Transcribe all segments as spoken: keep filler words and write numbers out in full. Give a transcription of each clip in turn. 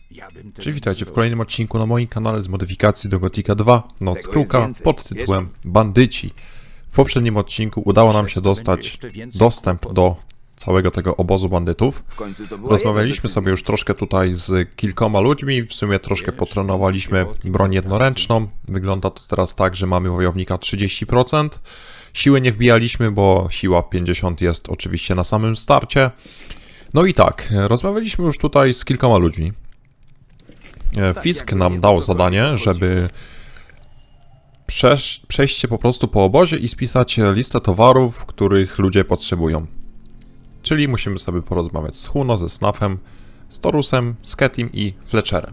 Cześć, witajcie w kolejnym odcinku na moim kanale z modyfikacji do Gothica dwa Noc Kruka pod tytułem Bandyci. W poprzednim odcinku udało nam się dostać dostęp do całego tego obozu bandytów. Rozmawialiśmy sobie już troszkę tutaj z kilkoma ludźmi, w sumie troszkę potrenowaliśmy broń jednoręczną. Wygląda to teraz tak, że mamy wojownika trzydzieści procent. Siły nie wbijaliśmy, bo siła pięćdziesiąt jest oczywiście na samym starcie. No i tak, rozmawialiśmy już tutaj z kilkoma ludźmi. Fisk nam dał zadanie, żeby przesz przejść się po prostu po obozie i spisać listę towarów, których ludzie potrzebują. Czyli musimy sobie porozmawiać z Huno, ze Snafem, z Torusem, z Ketim i Fletcherem.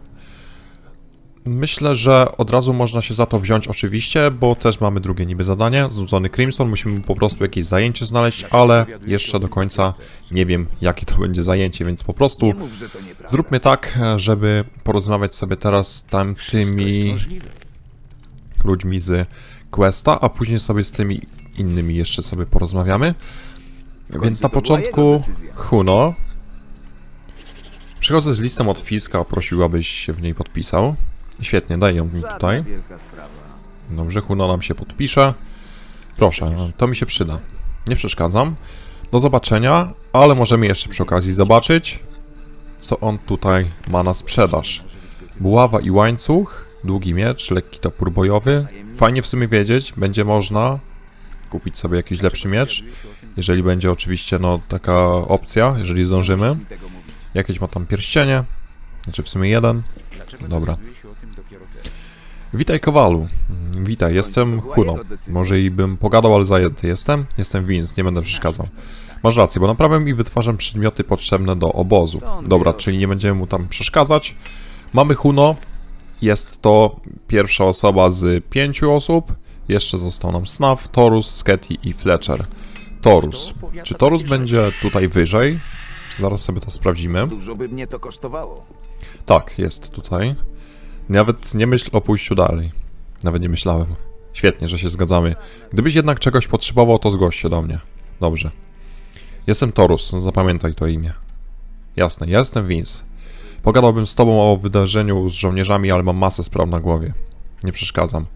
Myślę, że od razu można się za to wziąć oczywiście, bo też mamy drugie niby zadanie. Znudzony Crimson, musimy po prostu jakieś zajęcie znaleźć, ale jeszcze do końca nie wiem, jakie to będzie zajęcie, więc po prostu zróbmy tak, żeby porozmawiać sobie teraz z tamtymi ludźmi z Questa, a później sobie z tymi innymi jeszcze sobie porozmawiamy. Więc na początku Huno. Przychodzę z listą od Fiska, prosił, abyś się w niej podpisał. Świetnie, daj ją mi tutaj. Dobrze, Huno nam się podpisze. Proszę, to mi się przyda. Nie przeszkadzam. Do zobaczenia, ale możemy jeszcze przy okazji zobaczyć, co on tutaj ma na sprzedaż. Buława i łańcuch, długi miecz, lekki topór bojowy. Fajnie w sumie wiedzieć, będzie można kupić sobie jakiś lepszy miecz, jeżeli będzie oczywiście no taka opcja, jeżeli zdążymy. Jakieś ma tam pierścienie, znaczy w sumie jeden. Dobra. Witaj, Kowalu. Witaj, jestem Huno. Może i bym pogadał, ale zajęty jestem. Jestem Vince, nie będę przeszkadzał. Masz rację, bo naprawiam i wytwarzam przedmioty potrzebne do obozu. Dobra, czyli nie będziemy mu tam przeszkadzać. Mamy Huno. Jest to pierwsza osoba z pięciu osób. Jeszcze został nam Snaf, Torus, Sketi i Fletcher. Torus. Czy Torus będzie tutaj wyżej? Zaraz sobie to sprawdzimy. Dużo by mnie to kosztowało. Tak, jest tutaj. Nawet nie myśl o pójściu dalej. Nawet nie myślałem. Świetnie, że się zgadzamy. Gdybyś jednak czegoś potrzebował, to zgłoś się do mnie. Dobrze. Jestem Torus, zapamiętaj to imię. Jasne, ja jestem Vince. Pogadałbym z tobą o wydarzeniu z żołnierzami, ale mam masę spraw na głowie. Nie przeszkadzam.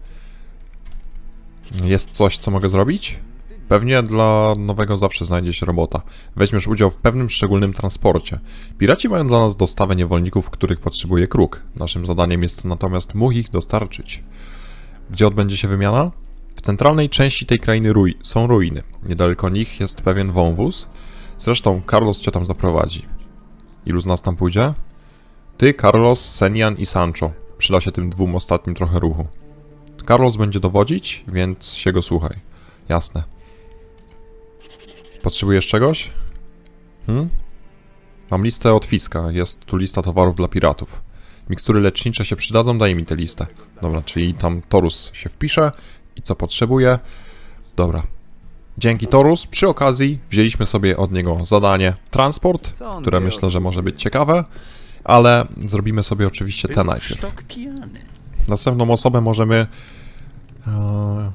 Jest coś, co mogę zrobić? Pewnie dla nowego zawsze znajdzie się robota. Weźmiesz udział w pewnym szczególnym transporcie. Piraci mają dla nas dostawę niewolników, których potrzebuje Kruk. Naszym zadaniem jest natomiast mu ich dostarczyć. Gdzie odbędzie się wymiana? W centralnej części tej krainy ruj są ruiny. Niedaleko nich jest pewien wąwóz. Zresztą Carlos cię tam zaprowadzi. Ilu z nas tam pójdzie? Ty, Carlos, Senian i Sancho. Przyda się tym dwóm ostatnim trochę ruchu. Carlos będzie dowodzić, więc się go słuchaj. Jasne. Potrzebujesz czegoś? Hmm? Mam listę od Fiska. Jest tu lista towarów dla piratów. Mikstury lecznicze się przydadzą, daj mi tę listę. Dobra, czyli tam Torus się wpisze i co potrzebuje. Dobra. Dzięki, Torus. Przy okazji wzięliśmy sobie od niego zadanie transport, które myślę, że może być ciekawe, ale zrobimy sobie oczywiście te najpierw. Następną osobę możemy e,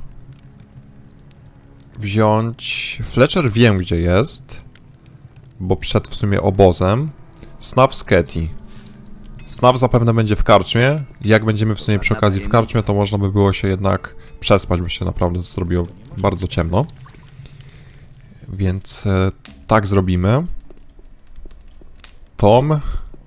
wziąć... Fletcher wiem, gdzie jest, bo przed w sumie obozem. Snaf z Keti. Snaf zapewne będzie w karczmie. Jak będziemy w sumie przy okazji w karczmie, to można by było się jednak przespać, bo się naprawdę zrobiło bardzo ciemno. Więc e, tak zrobimy. Tom.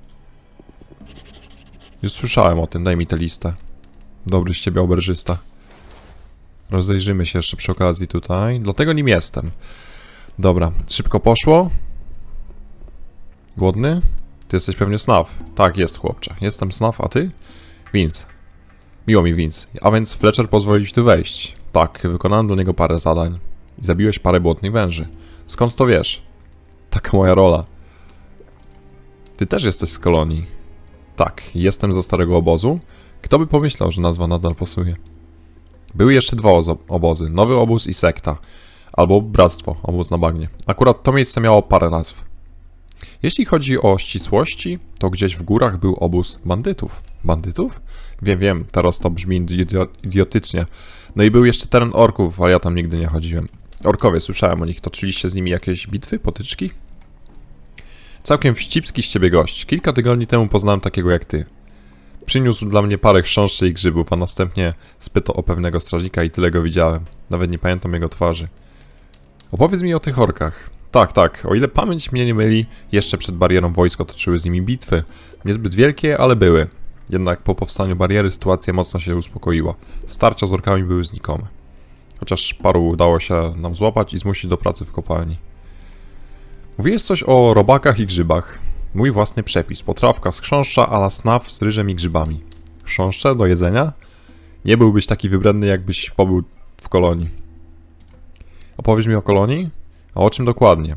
Już słyszałem o tym, daj mi tę listę. Dobry z ciebie oberżysta. Rozejrzymy się jeszcze przy okazji tutaj. Dlatego nim jestem. Dobra, szybko poszło. Głodny? Ty jesteś pewnie Snaf. Tak, jest, chłopcze. Jestem Snaf, a ty? Vince. Miło mi, Vince. A więc Fletcher pozwolił ci tu wejść. Tak, wykonałem dla niego parę zadań. I zabiłeś parę błotnych węży. Skąd to wiesz? Taka moja rola. Ty też jesteś z kolonii. Tak, jestem ze starego obozu. Kto by pomyślał, że nazwa nadal pasuje? Były jeszcze dwa obozy. Nowy obóz i sekta. Albo bractwo, obóz na bagnie. Akurat to miejsce miało parę nazw. Jeśli chodzi o ścisłości, to gdzieś w górach był obóz bandytów. Bandytów? Wiem, wiem, teraz to brzmi idiotycznie. No i był jeszcze teren orków, ale ja tam nigdy nie chodziłem. Orkowie, słyszałem o nich. Toczyliście z nimi jakieś bitwy, potyczki? Całkiem wścibski z ciebie gość. Kilka tygodni temu poznałem takiego jak ty. Przyniósł dla mnie parę chrząszczy i grzybów, a następnie spytał o pewnego strażnika i tyle go widziałem. Nawet nie pamiętam jego twarzy. Opowiedz mi o tych orkach. Tak, tak, o ile pamięć mnie nie myli, jeszcze przed barierą wojsko toczyły z nimi bitwy. Niezbyt wielkie, ale były. Jednak po powstaniu bariery sytuacja mocno się uspokoiła. Starcia z orkami były znikome. Chociaż paru udało się nam złapać i zmusić do pracy w kopalni. Mówiłeś coś o robakach i grzybach. Mój własny przepis. Potrawka z chrząszcza a la snaw z ryżem i grzybami. Chrząszcze do jedzenia? Nie byłbyś taki wybredny, jakbyś pobył w kolonii. Opowiesz mi o kolonii? A o czym dokładnie?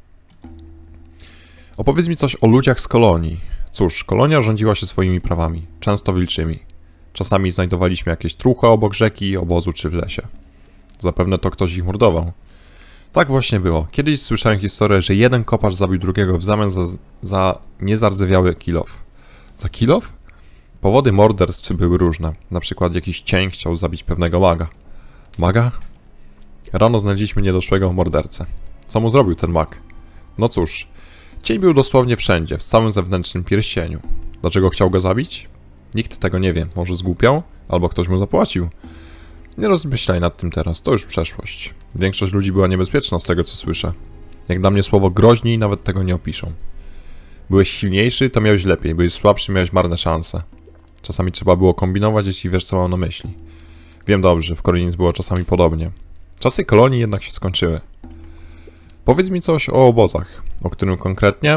Opowiedz mi coś o ludziach z kolonii. Cóż, kolonia rządziła się swoimi prawami, często wilczymi. Czasami znajdowaliśmy jakieś trucha obok rzeki, obozu czy w lesie. Zapewne to ktoś ich mordował. Tak właśnie było. Kiedyś słyszałem historię, że jeden kopacz zabił drugiego w zamian za, za niezardzewiały kilof. Za kilof? Powody morderstw były różne. Na przykład jakiś cień chciał zabić pewnego maga. Maga? Rano znaleźliśmy niedoszłego mordercę. Co mu zrobił ten mag? No cóż, cień był dosłownie wszędzie, w całym zewnętrznym pierścieniu. Dlaczego chciał go zabić? Nikt tego nie wie. Może zgłupiał? Albo ktoś mu zapłacił. Nie rozmyślaj nad tym teraz, to już przeszłość. Większość ludzi była niebezpieczna z tego, co słyszę. Jak dla mnie słowo groźni nawet tego nie opiszą. Byłeś silniejszy, to miałeś lepiej, byłeś słabszy, miałeś marne szanse. Czasami trzeba było kombinować, jeśli wiesz, co mam na myśli. Wiem dobrze, w Khorinis było czasami podobnie. Czasy kolonii jednak się skończyły. Powiedz mi coś o obozach, o którym konkretnie,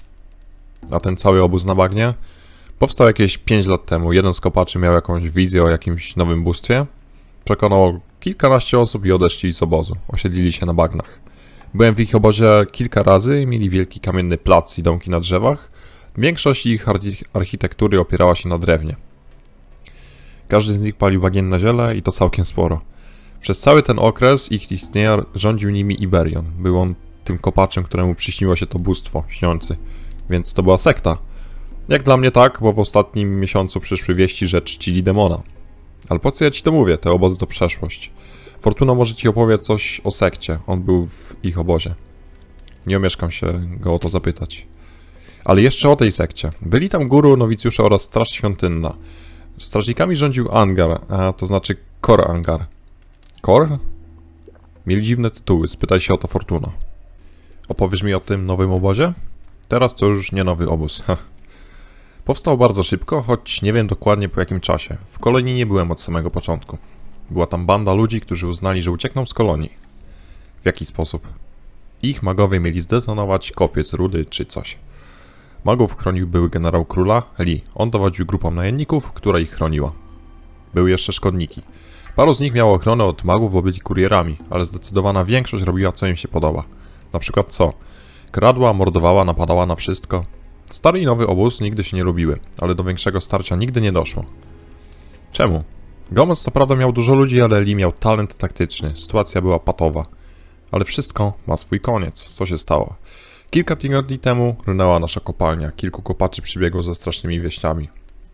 a ten cały obóz na bagnie, powstał jakieś pięć lat temu. Jeden z kopaczy miał jakąś wizję o jakimś nowym bóstwie. Przekonał kilkanaście osób i odeszli z obozu. Osiedlili się na bagnach. Byłem w ich obozie kilka razy i mieli wielki kamienny plac i domki na drzewach. Większość ich architektury opierała się na drewnie. Każdy z nich palił bagienne ziele i to całkiem sporo. Przez cały ten okres ich istnienia rządził nimi Iberion. Był on tym kopaczem, któremu przyśniło się to bóstwo śniący. Więc to była sekta. Jak dla mnie tak, bo w ostatnim miesiącu przyszły wieści, że czcili demona. Ale po co ja ci to mówię? Te obozy to przeszłość. Fortuna może ci opowie coś o sekcie. On był w ich obozie. Nie omieszkam się go o to zapytać. Ale jeszcze o tej sekcie. Byli tam guru, nowicjusze oraz straż świątynna. Strażnikami rządził Angar, a to znaczy Kor Angar. Kor? Mieli dziwne tytuły, spytaj się o to Fortuna. Opowiesz mi o tym nowym obozie? Teraz to już nie nowy obóz. Ha. Powstał bardzo szybko, choć nie wiem dokładnie po jakim czasie. W kolonii nie byłem od samego początku. Była tam banda ludzi, którzy uznali, że uciekną z kolonii. W jaki sposób? Ich magowie mieli zdetonować kopiec rudy czy coś. Magów chronił były generał króla, Lee. On dowodził grupą najemników, która ich chroniła. Były jeszcze szkodniki. Paru z nich miało ochronę od magów, bo byli kurierami, ale zdecydowana większość robiła, co im się podoba. Na przykład co? Kradła, mordowała, napadała na wszystko. Stary i nowy obóz nigdy się nie lubiły, ale do większego starcia nigdy nie doszło. Czemu? Gomez co prawda miał dużo ludzi, ale Lee miał talent taktyczny. Sytuacja była patowa. Ale wszystko ma swój koniec. Co się stało? Kilka tygodni temu runęła nasza kopalnia. Kilku kopaczy przybiegło ze strasznymi wieściami.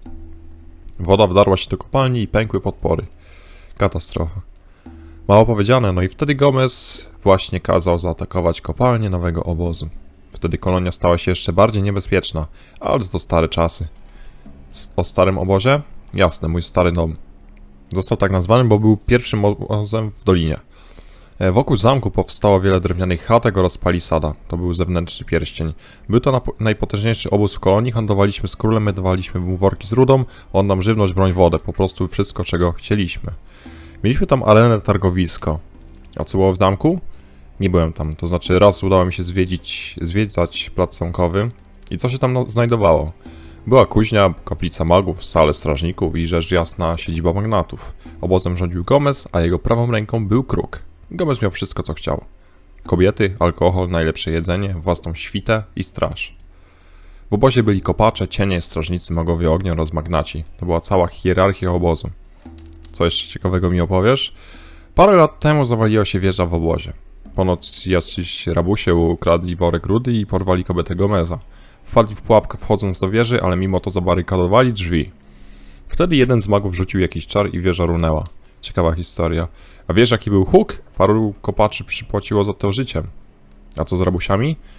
Woda wdarła się do kopalni i pękły podpory. Katastrofa. Mało powiedziane, no i wtedy Gomez właśnie kazał zaatakować kopalnię nowego obozu. Wtedy kolonia stała się jeszcze bardziej niebezpieczna, ale to stare czasy. O starym obozie? Jasne, mój stary dom. Został tak nazwany, bo był pierwszym obozem w dolinie. Wokół zamku powstało wiele drewnianych chatek oraz palisada. To był zewnętrzny pierścień. Był to najpotężniejszy obóz w kolonii, handlowaliśmy z królem, my dawaliśmy mu worki z rudą, on nam żywność, broń, wodę, po prostu wszystko, czego chcieliśmy. Mieliśmy tam arenę, targowisko. A co było w zamku? Nie byłem tam, to znaczy raz udało mi się zwiedzić, zwiedzać plac zamkowy. I co się tam znajdowało? Była kuźnia, kaplica magów, sale strażników i rzecz jasna siedziba magnatów. Obozem rządził Gomez, a jego prawą ręką był Kruk. Gomez miał wszystko, co chciał. Kobiety, alkohol, najlepsze jedzenie, własną świtę i straż. W obozie byli kopacze, cienie, strażnicy, magowie ognia oraz magnaci. To była cała hierarchia obozu. Co jeszcze ciekawego mi opowiesz? Parę lat temu zawaliła się wieża w obozie. Ponoć jacyś rabusie ukradli worek rudy i porwali kobietę Gomeza. Wpadli w pułapkę wchodząc do wieży, ale mimo to zabarykadowali drzwi. Wtedy jeden z magów rzucił jakiś czar i wieża runęła. Ciekawa historia. A wiesz, jaki był huk? Paru kopaczy przypłaciło za to życiem. A co z rabusiami?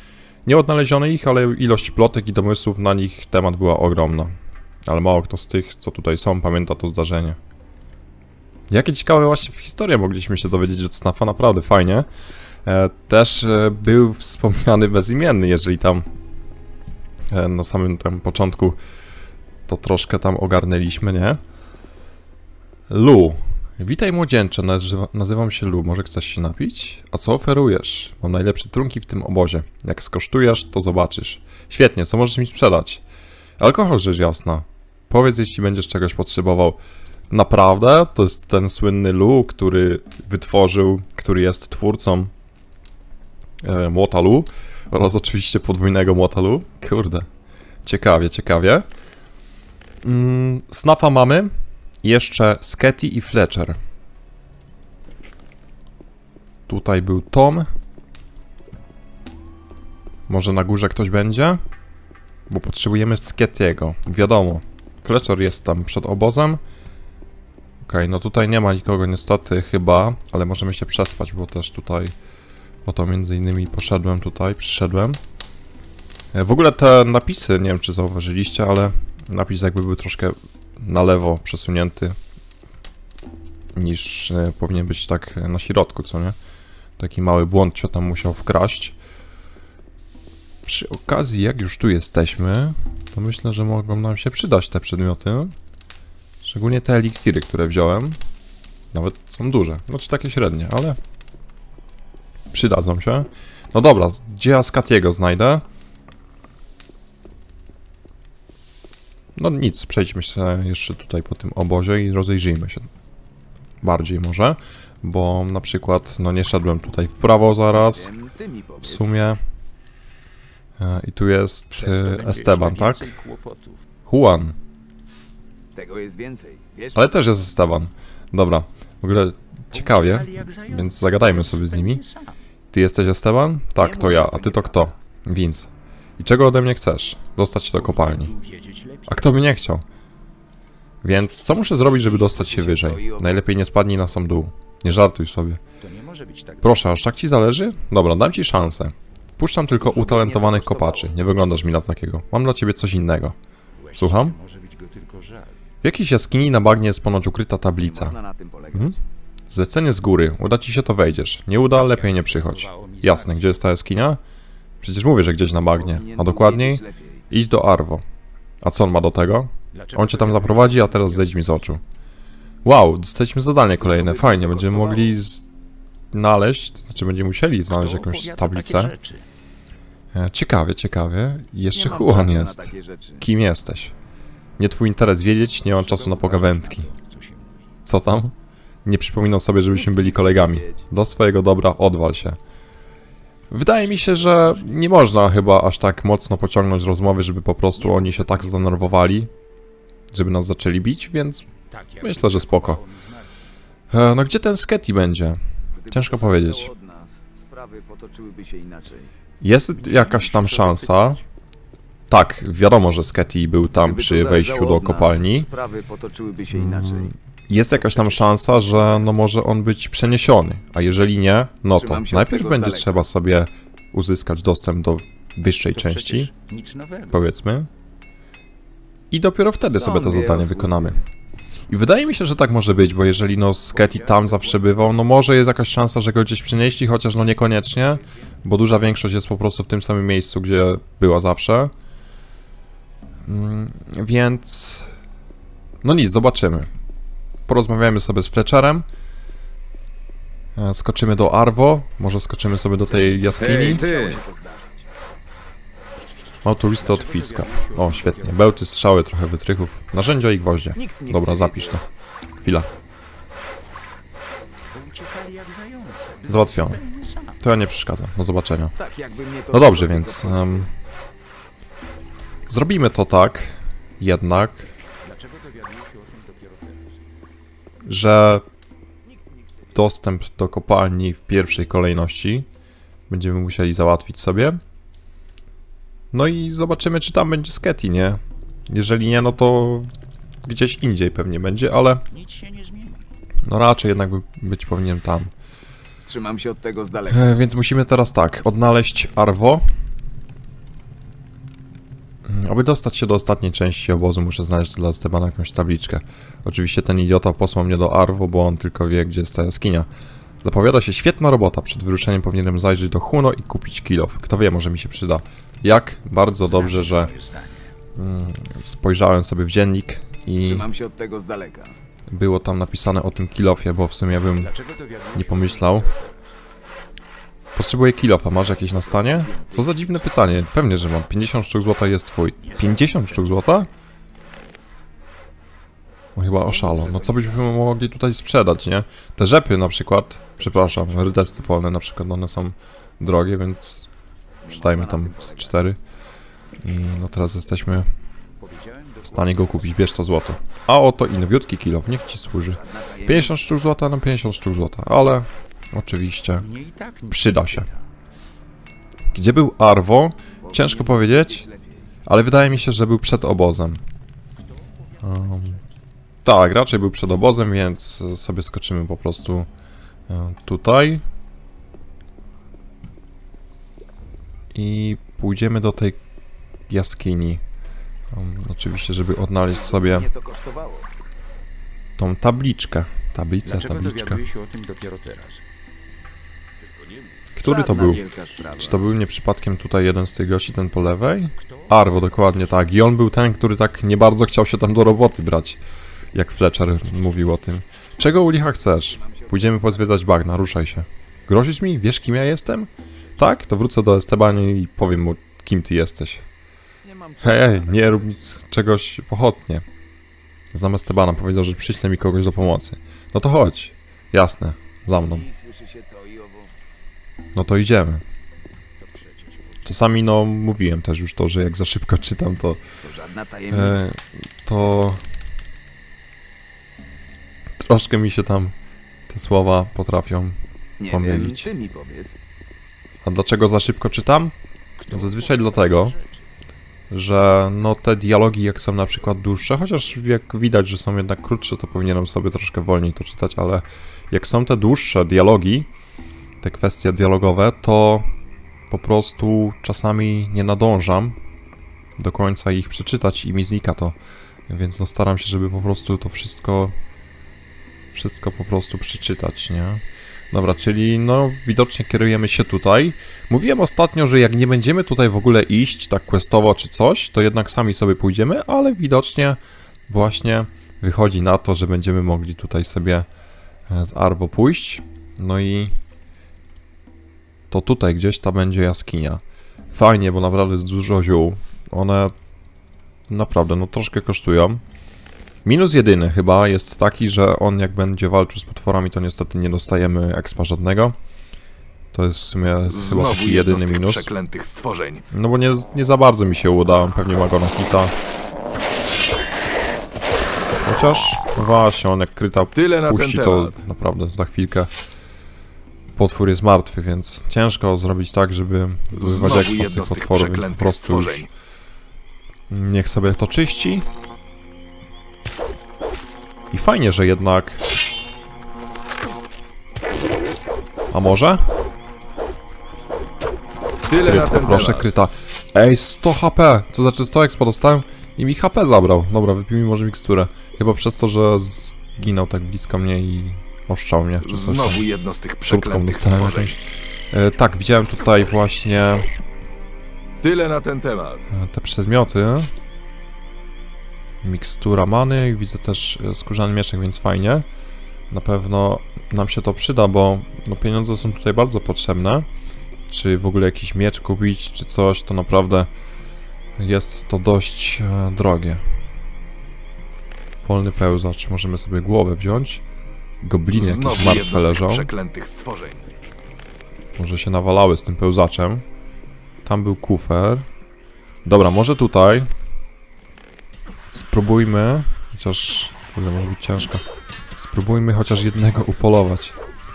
Nie odnaleziono ich, ale ilość plotek i domysłów na nich temat była ogromna. Ale mało kto z tych, co tutaj są, pamięta to zdarzenie. Jakie ciekawe właśnie historie mogliśmy się dowiedzieć od Snafa, naprawdę fajnie. E, też e, był wspomniany bezimienny, jeżeli tam e, na samym tam początku to troszkę tam ogarnęliśmy, nie? Lu. Witaj młodzieńcze, nazywa, nazywam się Lu, może chcesz się napić? A co oferujesz? Mam najlepsze trunki w tym obozie. Jak skosztujesz, to zobaczysz. Świetnie, co możesz mi sprzedać? Alkohol, rzecz jasna. Powiedz, jeśli będziesz czegoś potrzebował. Naprawdę? To jest ten słynny Lu, który wytworzył, który jest twórcą e, młota Lu oraz oczywiście podwójnego młota Lu. Kurde. Ciekawie, ciekawie. Mm, Snafa mamy. Jeszcze Sketty i Fletcher. Tutaj był Tom. Może na górze ktoś będzie? Bo potrzebujemy Sketty'ego. Wiadomo. Fletcher jest tam przed obozem. Okej, okay, no tutaj nie ma nikogo niestety chyba, ale możemy się przespać, bo też tutaj po to między innymi poszedłem tutaj, przyszedłem. W ogóle te napisy, nie wiem czy zauważyliście, ale napis jakby był troszkę na lewo przesunięty niż e, powinien być tak na środku, co nie? Taki mały błąd się tam musiał wkraść. Przy okazji, jak już tu jesteśmy, to myślę, że mogą nam się przydać te przedmioty. Szczególnie te eliksiry, które wziąłem. Nawet są duże, znaczy takie średnie, ale przydadzą się. No dobra, gdzie ja Skatiego znajdę? No nic, przejdźmy się jeszcze tutaj po tym obozie i rozejrzyjmy się bardziej może, bo na przykład, no nie szedłem tutaj w prawo zaraz, w sumie. I tu jest Esteban, tak? Juan. Ale też jest Esteban. Dobra, w ogóle ciekawie, więc zagadajmy sobie z nimi. Ty jesteś Esteban? Tak, to ja, a ty to kto? Vince. I czego ode mnie chcesz? Dostać się do kopalni. A kto by nie chciał? Więc co muszę zrobić, żeby dostać się wyżej? Najlepiej nie spadnij na sam dół. Nie żartuj sobie. Proszę, aż tak ci zależy? Dobra, dam ci szansę. Wpuszczam tylko utalentowanych kopaczy. Nie wyglądasz mi na takiego. Mam dla ciebie coś innego. Słucham? W jakiejś jaskini na bagnie jest ponoć ukryta tablica. Mhm. Zlecenie z góry. Uda ci się, to wejdziesz. Nie uda, lepiej nie przychodź. Jasne, gdzie jest ta jaskinia? Przecież mówię, że gdzieś na bagnie. A dokładniej? Idź do Arvo. A co on ma do tego? On cię tam zaprowadzi, a teraz zejdź mi z oczu. Wow, dostaliśmy zadanie kolejne. Fajnie, będziemy mogli znaleźć, to znaczy będziemy musieli znaleźć jakąś tablicę. Ciekawie, ciekawie. I jeszcze Juan jest. Kim jesteś? Nie twój interes wiedzieć, nie mam czasu na pogawędki. Co tam? Nie przypominam sobie, żebyśmy byli kolegami. Do swojego dobra odwal się. Wydaje mi się, że nie można chyba aż tak mocno pociągnąć rozmowy, żeby po prostu oni się tak zdenerwowali, żeby nas zaczęli bić, więc myślę, że spoko. E, no gdzie ten Sketty będzie? Ciężko powiedzieć. Jest jakaś tam szansa. Tak, wiadomo, że Sketty był tam przy wejściu do kopalni. Jest jakaś tam szansa, że no może on być przeniesiony, a jeżeli nie, no to najpierw będzie trzeba sobie uzyskać dostęp do wyższej części, powiedzmy, i dopiero wtedy sobie to zadanie wykonamy. I wydaje mi się, że tak może być, bo jeżeli no Sketty tam zawsze bywał, no może jest jakaś szansa, że go gdzieś przenieśli, chociaż no niekoniecznie, bo duża większość jest po prostu w tym samym miejscu, gdzie była zawsze. Mm, więc... no nic, zobaczymy. Porozmawiamy sobie z Fletcherem. Skoczymy do Arvo. Może skoczymy sobie do tej jaskini. O, tu listę od Fiska. O, świetnie. Bełty, strzały, trochę wytrychów. Narzędzia i gwoździe. Dobra, zapisz to. Chwila. Załatwione. To ja nie przeszkadzam. Do zobaczenia. No dobrze, więc... Um, zrobimy to tak. Jednak... że dostęp do kopalni w pierwszej kolejności będziemy musieli załatwić sobie. No i zobaczymy, czy tam będzie Sketty, nie? Jeżeli nie, no to gdzieś indziej pewnie będzie, ale no raczej jednak być powinien tam. Trzymam się od tego z daleka. E, więc musimy teraz tak, odnaleźć Arvo. Aby dostać się do ostatniej części obozu, muszę znaleźć dla Estebana jakąś tabliczkę. Oczywiście ten idiota posłał mnie do Arvo, bo on tylko wie, gdzie jest ta jaskinia. Zapowiada się świetna robota. Przed wyruszeniem powinienem zajrzeć do Huno i kupić kilof. Kto wie, może mi się przyda. Jak? Bardzo dobrze, że mm, spojrzałem sobie w dziennik i Trzymam się od tego z daleka. było tam napisane o tym kilofie, bo w sumie bym nie pomyślał. Potrzebuję kilofa. Masz jakieś na stanie? Co za dziwne pytanie. Pewnie, że mam. pięćdziesiąt sztuk złota jest twój. pięćdziesiąt sztuk złota? No chyba oszalał. No co byśmy mogli tutaj sprzedać, nie? Te rzepy na przykład, przepraszam, rydesty polne na przykład, one są drogie, więc sprzedajmy tam z cztery. I no teraz jesteśmy w stanie go kupić. Bierz to złoto. A oto i nowiutki kilof. Niech ci służy. pięćdziesiąt sztuk złota na pięćdziesiąt sztuk złota, ale oczywiście przyda się. Gdzie był Arvo? Ciężko powiedzieć, ale wydaje mi się, że był przed obozem. Um, tak, raczej był przed obozem, więc sobie skoczymy po prostu um, tutaj. I pójdziemy do tej jaskini. Um, oczywiście, żeby odnaleźć sobie tą tabliczkę. Tablicę, tabliczkę. Który to był? Czy to był nie przypadkiem tutaj jeden z tych gości, ten po lewej? Arvo, dokładnie tak. I on był ten, który tak nie bardzo chciał się tam do roboty brać. Jak Fletcher mówił o tym. Czego u licha chcesz? Pójdziemy pozwiedzać bagna, ruszaj się. Grozisz mi? Wiesz, kim ja jestem? Tak? To wrócę do Estebana i powiem mu, kim ty jesteś. Hej, nie rób nic czegoś pochopnie. Znam Estebana, powiedział, że przyśle mi kogoś do pomocy. No to chodź. Jasne, za mną. No to idziemy. Czasami, no, mówiłem też już to, że jak za szybko czytam, to... E, to... Troszkę mi się tam te słowa potrafią pomylić. A dlaczego za szybko czytam? Zazwyczaj dlatego, że no te dialogi jak są na przykład dłuższe, chociaż jak widać, że są jednak krótsze, to powinienem sobie troszkę wolniej to czytać, ale jak są te dłuższe dialogi, te kwestie dialogowe, to po prostu czasami nie nadążam do końca ich przeczytać i mi znika to. Więc no staram się, żeby po prostu to wszystko wszystko po prostu przeczytać, nie? Dobra, czyli no widocznie kierujemy się tutaj. Mówiłem ostatnio, że jak nie będziemy tutaj w ogóle iść tak questowo czy coś, to jednak sami sobie pójdziemy, ale widocznie właśnie wychodzi na to, że będziemy mogli tutaj sobie z Arvo pójść. No i to tutaj gdzieś ta będzie jaskinia. Fajnie, bo naprawdę jest dużo ziół. One naprawdę no troszkę kosztują. Minus jedyny chyba jest taki, że on jak będzie walczył z potworami, to niestety nie dostajemy expa żadnego. To jest w sumie chyba taki jedyny minus. Przeklętych stworzeń. No bo nie, nie za bardzo mi się uda, pewnie ma go na hita. Chociaż właśnie on jak kryta puści, to naprawdę za chwilkę potwór jest martwy, więc ciężko zrobić tak, żeby zdobywać expa z tych potworów, więc po prostu już niech sobie to czyści. I fajnie, że jednak... A może? Kryta, proszę, kryta. Ej, sto H P! Co znaczy sto expa dostałem i mi H P zabrał. Dobra, wypij mi może miksturę. Chyba przez to, że zginął tak blisko mnie i oszczał mnie. Czy coś Znowu jedno z tych przeklętych stworzeń. E, tak, widziałem tutaj właśnie... Tyle na ten temat. Te przedmioty. Mikstura many, widzę też skórzany mieczek, więc fajnie. Na pewno nam się to przyda, bo no, pieniądze są tutaj bardzo potrzebne. Czy w ogóle jakiś miecz kupić, czy coś, to naprawdę jest to dość e, drogie. Polny pełzacz, możemy sobie głowę wziąć. Gobliny jakieś martwe leżą. Stworzeń. Może się nawalały z tym pełzaczem. Tam był kufer. Dobra, może tutaj spróbujmy, chociaż tyle może być ciężko. Spróbujmy chociaż jednego upolować.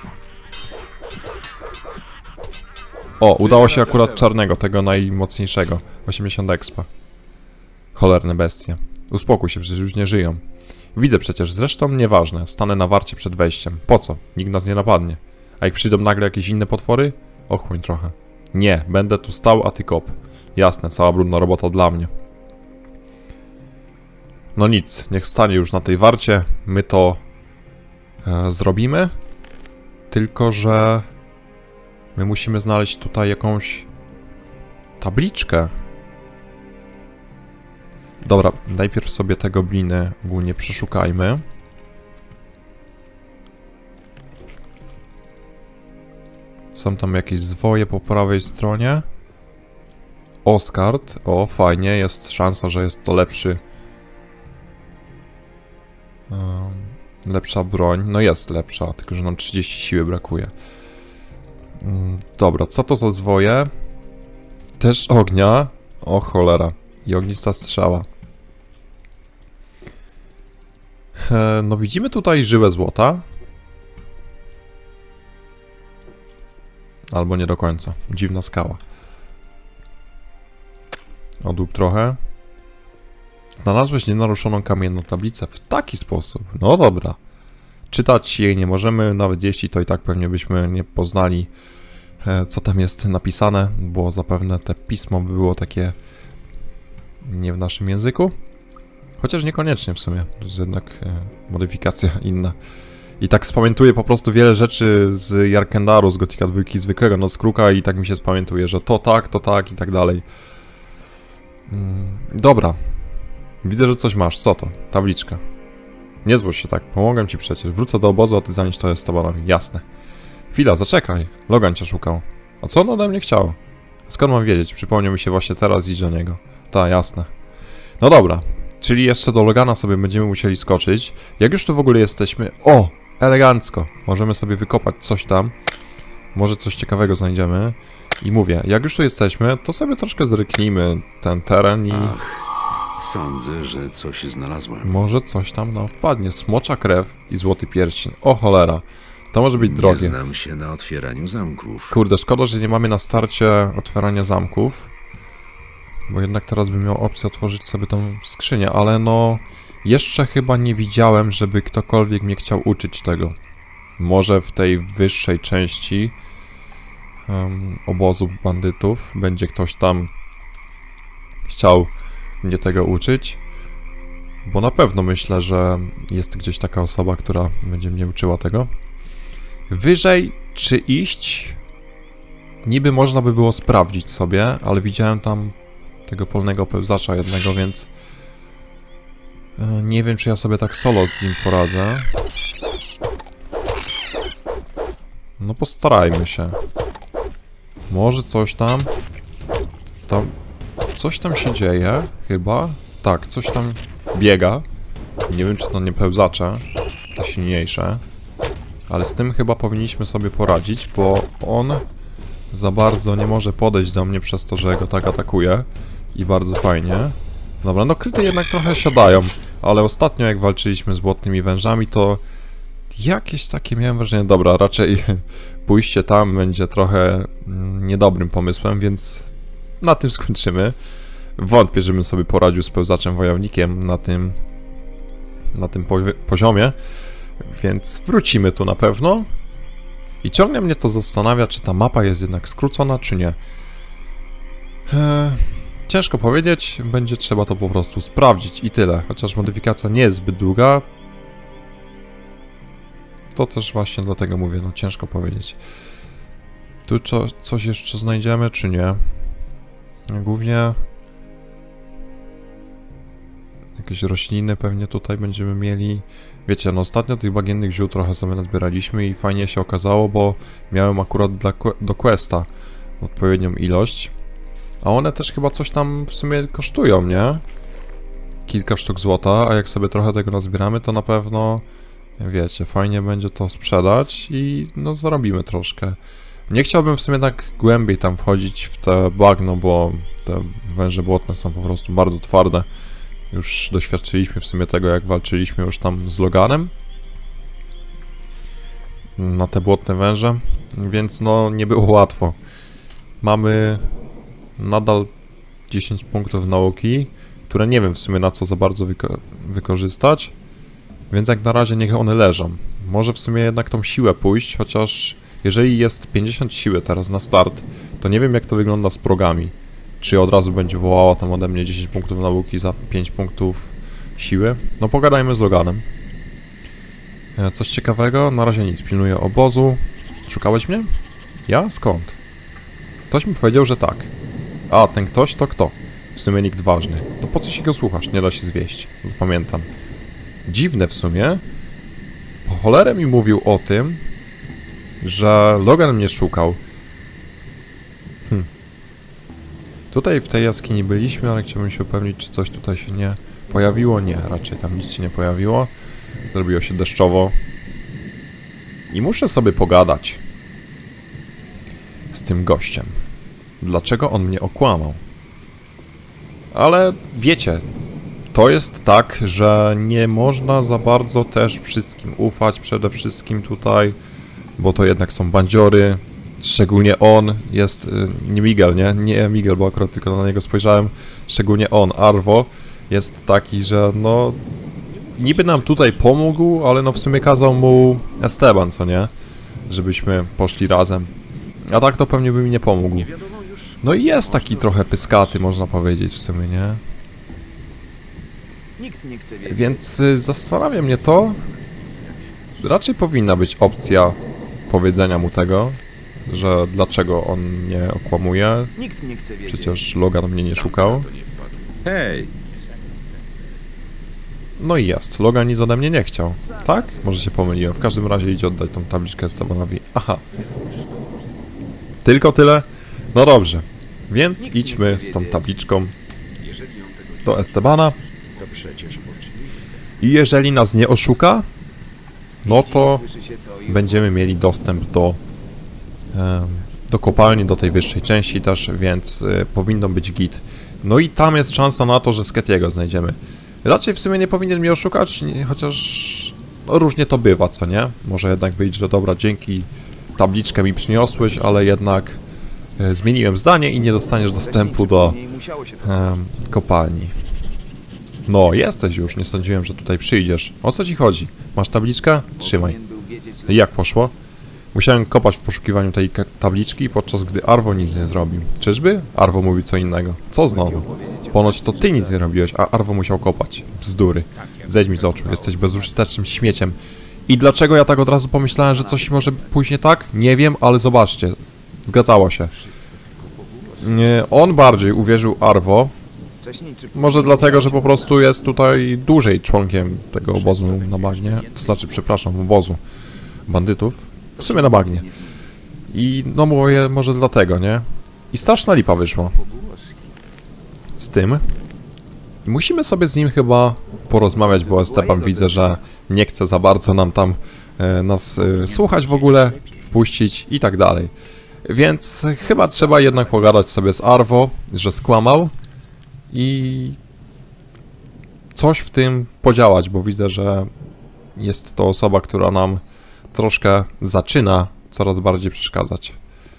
O, udało się akurat czarnego, tego najmocniejszego. osiemdziesiąt expa. Cholerne bestie. Uspokój się, przecież już nie żyją. Widzę przecież, zresztą nieważne. Stanę na warcie przed wejściem. Po co? Nikt nas nie napadnie. A jak przyjdą nagle jakieś inne potwory? Ochłoń trochę. Nie, będę tu stał, a ty kop. Jasne, cała brudna robota dla mnie. No nic, niech stanie już na tej warcie. My to e, zrobimy. Tylko że my musimy znaleźć tutaj jakąś tabliczkę. Dobra, najpierw sobie te gobliny ogólnie przeszukajmy. Są tam jakieś zwoje po prawej stronie. Oscard. O, fajnie, jest szansa, że jest to lepszy... Um, lepsza broń. No jest lepsza, tylko że nam trzydzieści siły brakuje. Um, dobra, co to za zwoje? Też ognia. O cholera. I ognista strzała. E, no widzimy tutaj żyłę złota. Albo nie do końca. Dziwna skała. Odłup trochę. Znalazłeś nienaruszoną kamienną tablicę w taki sposób. No dobra. Czytać jej nie możemy, nawet jeśli to i tak pewnie byśmy nie poznali, e, co tam jest napisane, bo zapewne te pismo by było takie nie w naszym języku. Chociaż niekoniecznie w sumie. To jest jednak e, modyfikacja inna. I tak spamiętuję po prostu wiele rzeczy z Jarkendaru, z Gotika dwa, zwykłego Nocekruka i tak mi się spamiętuje, że to tak, to tak i tak dalej. Mm, dobra. Widzę, że coś masz. Co to? Tabliczka. Nie złość się tak. Pomogę ci przecież. Wrócę do obozu, a ty zanieś to z Tabanowi. Jasne. Chwila, zaczekaj. Logan cię szukał. A co on ode mnie chciał? Skąd mam wiedzieć? Przypomniał mi się właśnie teraz, idź do niego. Ta, jasne. No dobra. Czyli jeszcze do Logana sobie będziemy musieli skoczyć. Jak już tu w ogóle jesteśmy... O! Elegancko. Możemy sobie wykopać coś tam. Może coś ciekawego znajdziemy. I mówię, jak już tu jesteśmy, to sobie troszkę zryknijmy ten teren i... Ach, sądzę, że coś znalazłem. Może coś tam nam wpadnie. Smocza krew i złoty pierścień. O cholera. To może być drogie. Nie znam się na otwieraniu zamków. Kurde, szkoda, że nie mamy na starcie otwierania zamków. Bo jednak teraz bym miał opcję otworzyć sobie tą skrzynię, ale no... Jeszcze chyba nie widziałem, żeby ktokolwiek mnie chciał uczyć tego. Może w tej wyższej części um, obozu bandytów będzie ktoś tam chciał mnie tego uczyć. Bo na pewno myślę, że jest gdzieś taka osoba, która będzie mnie uczyła tego. Wyżej czy iść? Niby można by było sprawdzić sobie, ale widziałem tam tego polnego pełzacza jednego, więc nie wiem, czy ja sobie tak solo z nim poradzę. No postarajmy się. Może coś tam... Tam... Coś tam się dzieje, chyba. Tak, coś tam biega. Nie wiem, czy to nie pełzacze, te silniejsze. Ale z tym chyba powinniśmy sobie poradzić, bo on za bardzo nie może podejść do mnie przez to, że go tak atakuje. I bardzo fajnie. Dobra, no kryty jednak trochę siadają, ale ostatnio jak walczyliśmy z błotnymi wężami, to jakieś takie miałem wrażenie, dobra, raczej pójście tam będzie trochę niedobrym pomysłem, więc na tym skończymy. Wątpię, żebym sobie poradził z pełzaczem wojownikiem na tym, na tym po poziomie, więc wrócimy tu na pewno. I ciągle mnie to zastanawia, czy ta mapa jest jednak skrócona, czy nie. Eee... Ciężko powiedzieć, będzie trzeba to po prostu sprawdzić i tyle. Chociaż modyfikacja nie jest zbyt długa. To też właśnie dlatego mówię, no ciężko powiedzieć. Tu co, coś jeszcze znajdziemy, czy nie? Głównie... Jakieś rośliny pewnie tutaj będziemy mieli. Wiecie, no ostatnio tych bagiennych ziół trochę sobie nazbieraliśmy i fajnie się okazało, bo miałem akurat dla, do questa odpowiednią ilość. A one też chyba coś tam w sumie kosztują, nie? Kilka sztuk złota, a jak sobie trochę tego nazbieramy, to na pewno, wiecie, fajnie będzie to sprzedać i no zarobimy troszkę. Nie chciałbym w sumie tak głębiej tam wchodzić w te bagno, bo te węże błotne są po prostu bardzo twarde. Już doświadczyliśmy w sumie tego, jak walczyliśmy już tam z Loganem na te błotne węże, więc no nie było łatwo. Mamy nadal dziesięć punktów nauki, które nie wiem w sumie na co za bardzo wyko wykorzystać, więc jak na razie niech one leżą. Może w sumie jednak tą siłę pójść, chociaż jeżeli jest pięćdziesiąt siły teraz na start, to nie wiem jak to wygląda z progami. Czy od razu będzie wołała tam ode mnie dziesięć punktów nauki za pięć punktów siły. No pogadajmy z Loganem. E, coś ciekawego? Na razie nic. Pilnuję obozu. Szukałeś mnie? Ja? Skąd? Ktoś mi powiedział, że tak. A, ten ktoś to kto? W sumie nikt ważny. To po co się go słuchasz? Nie da się zwieść. Zapamiętam. Dziwne w sumie. Po cholerę mi mówił o tym, że Logan mnie szukał. Hm. Tutaj w tej jaskini byliśmy, ale chciałbym się upewnić, czy coś tutaj się nie pojawiło. Nie, raczej tam nic się nie pojawiło. Zrobiło się deszczowo. I muszę sobie pogadać z tym gościem. Dlaczego on mnie okłamał? Ale wiecie, to jest tak, że nie można za bardzo też wszystkim ufać, przede wszystkim tutaj, bo to jednak są bandziory, szczególnie on jest, nie Miguel, nie? Nie Miguel, bo akurat tylko na niego spojrzałem, szczególnie on, Arvo, jest taki, że no, niby nam tutaj pomógł, ale no w sumie kazał mu Esteban, co nie? Żebyśmy poszli razem. A tak to pewnie by mi nie pomógł. No i jest taki trochę pyskaty, można powiedzieć w sumie, nie? Nikt nie chce wiedzieć. Więc y, zastanawia mnie to. Raczej powinna być opcja powiedzenia mu tego, że dlaczego on mnie okłamuje. Nikt nie chce wiedzieć. Przecież Logan mnie nie szukał. Hej, No i jest. Logan nic ode mnie nie chciał. Tak? Może się pomyliłem. W każdym razie idzie oddać tą tabliczkę Estebanowi. Aha. Tylko tyle? No dobrze. Więc idźmy z tą tabliczką do Estebana. I jeżeli nas nie oszuka, no to będziemy mieli dostęp do, e, do kopalni, do tej wyższej części też, więc e, powinno być git. No i tam jest szansa na to, że Sketiego znajdziemy. Raczej w sumie nie powinien mnie oszukać, nie, chociaż no, różnie to bywa, co nie? Może jednak być, że dobra, dzięki tabliczkę mi przyniosłeś, ale jednak e, zmieniłem zdanie i nie dostaniesz dostępu do e, kopalni. No, jesteś już, nie sądziłem, że tutaj przyjdziesz. O co ci chodzi? Masz tabliczkę? Trzymaj. Jak poszło? Musiałem kopać w poszukiwaniu tej tabliczki, podczas gdy Arvo nic nie zrobił. Czyżby? Arvo mówi co innego. Co znowu? Ponoć to ty nic nie robiłeś, a Arvo musiał kopać. Bzdury. Zejdź mi z oczu, jesteś bezużytecznym śmieciem. I dlaczego ja tak od razu pomyślałem, że coś może pójść nie tak? Nie wiem, ale zobaczcie. Zgadzało się. Nie, on bardziej uwierzył Arvo. Może dlatego, że po prostu jest tutaj dłużej członkiem tego obozu na bagnie. To znaczy, przepraszam, obozu bandytów. W sumie na bagnie. I no mówię, może dlatego, nie? I straszna lipa wyszła z tym. I musimy sobie z nim chyba porozmawiać, bo Esteban widzę, że nie chce za bardzo nam tam e, nas e, słuchać w ogóle, wpuścić i tak dalej. Więc chyba trzeba jednak pogadać sobie z Arvo, że skłamał i coś w tym podziałać, bo widzę, że jest to osoba, która nam troszkę zaczyna coraz bardziej przeszkadzać.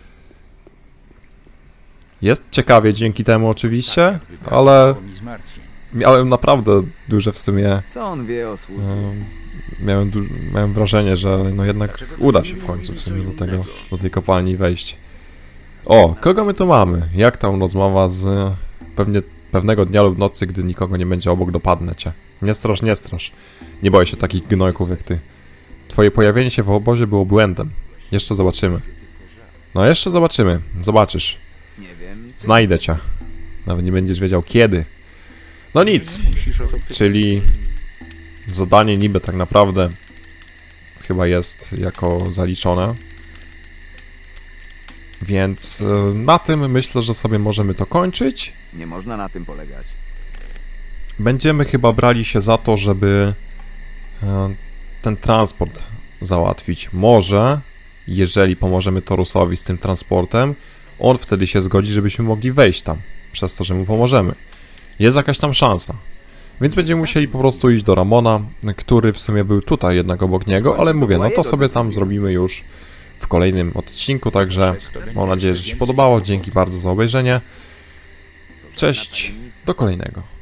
Jest ciekawie dzięki temu oczywiście, ale miałem naprawdę duże w sumie... Co on wie o służbie? Um, miałem, miałem wrażenie, że no jednak uda się w końcu w sumie do tego, do tej kopalni wejść. O, kogo my tu mamy? Jak tam rozmowa z... Pewnie pewnego dnia lub nocy, gdy nikogo nie będzie obok, dopadnę cię. Nie strasz, nie strasz. Nie boję się takich gnojków jak ty. Twoje pojawienie się w obozie było błędem. Jeszcze zobaczymy. No jeszcze zobaczymy. Zobaczysz. Znajdę cię. Nawet nie będziesz wiedział kiedy. No nic. Czyli zadanie niby tak naprawdę chyba jest jako zaliczone. Więc na tym myślę, że sobie możemy to kończyć. Nie można na tym polegać. Będziemy chyba brali się za to, żeby ten transport załatwić. Może, jeżeli pomożemy Torusowi z tym transportem, on wtedy się zgodzi, żebyśmy mogli wejść tam, przez to, że mu pomożemy. Jest jakaś tam szansa. Więc będziemy musieli po prostu iść do Ramona, który w sumie był tutaj jednak obok niego, ale mówię, no to sobie tam zrobimy już w kolejnym odcinku, także mam nadzieję, że się podobało. Dzięki bardzo za obejrzenie. Cześć, do kolejnego.